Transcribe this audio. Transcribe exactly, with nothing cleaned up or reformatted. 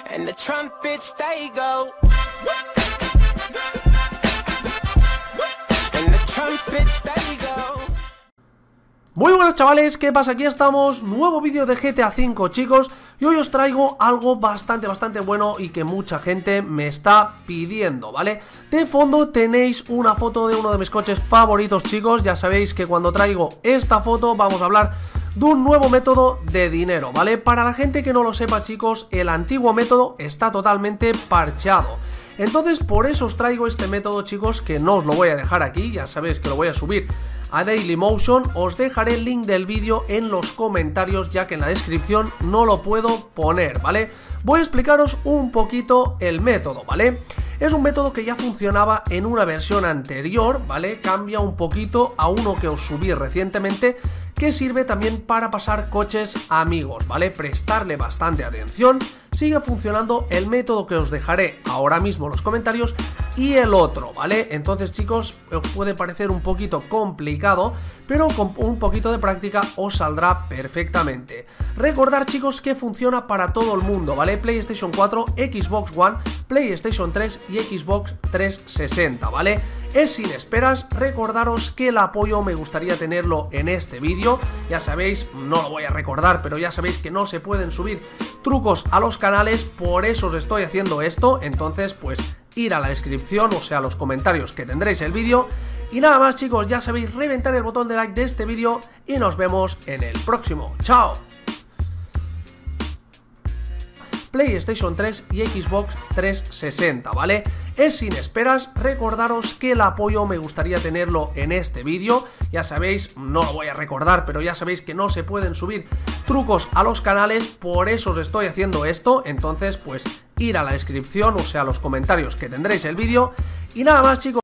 and the trumpets they go. And the trumpets they go. Muy buenas chavales, ¿qué pasa? Aquí estamos, nuevo vídeo de G T A cinco, chicos. Y hoy os traigo algo bastante, bastante bueno y que mucha gente me está pidiendo, ¿vale? De fondo tenéis una foto de uno de mis coches favoritos, chicos. Ya sabéis que cuando traigo esta foto vamos a hablar de un nuevo método de dinero, ¿vale? Para la gente que no lo sepa, chicos, el antiguo método está totalmente parcheado. Entonces por eso os traigo este método, chicos, que no os lo voy a dejar aquí. Ya sabéis que lo voy a subir a Dailymotion. Os dejaré el link del vídeo en los comentarios, ya que en la descripción no lo puedo poner, ¿vale? Voy a explicaros un poquito el método, ¿vale? Es un método que ya funcionaba en una versión anterior, ¿vale? Cambia un poquito a uno que os subí recientemente, que sirve también para pasar coches amigos, ¿vale? Prestarle bastante atención. Sigue funcionando el método que os dejaré ahora mismo en los comentarios y el otro, ¿vale? Entonces, chicos, os puede parecer un poquito complicado, pero con un poquito de práctica os saldrá perfectamente. Recordar, chicos, que funciona para todo el mundo, ¿vale? PlayStation cuatro, Xbox One, PlayStation tres y Xbox trescientos sesenta, ¿vale? Es sin esperas. Recordaros que el apoyo me gustaría tenerlo en este vídeo. Ya sabéis, no lo voy a recordar, pero ya sabéis que no se pueden subir trucos a los canales, por eso os estoy haciendo esto. Entonces, pues ir a la descripción, o sea, a los comentarios, que tendréis el vídeo. Y nada más, chicos, ya sabéis, reventar el botón de like de este vídeo y nos vemos en el próximo. ¡Chao! PlayStation tres y Xbox trescientos sesenta, ¿vale? Es sin esperas. Recordaros que el apoyo me gustaría tenerlo en este vídeo. Ya sabéis, no lo voy a recordar, pero ya sabéis que no se pueden subir trucos a los canales, por eso os estoy haciendo esto. Entonces, pues ir a la descripción, o sea, a los comentarios, que tendréis el vídeo. Y nada más, chicos.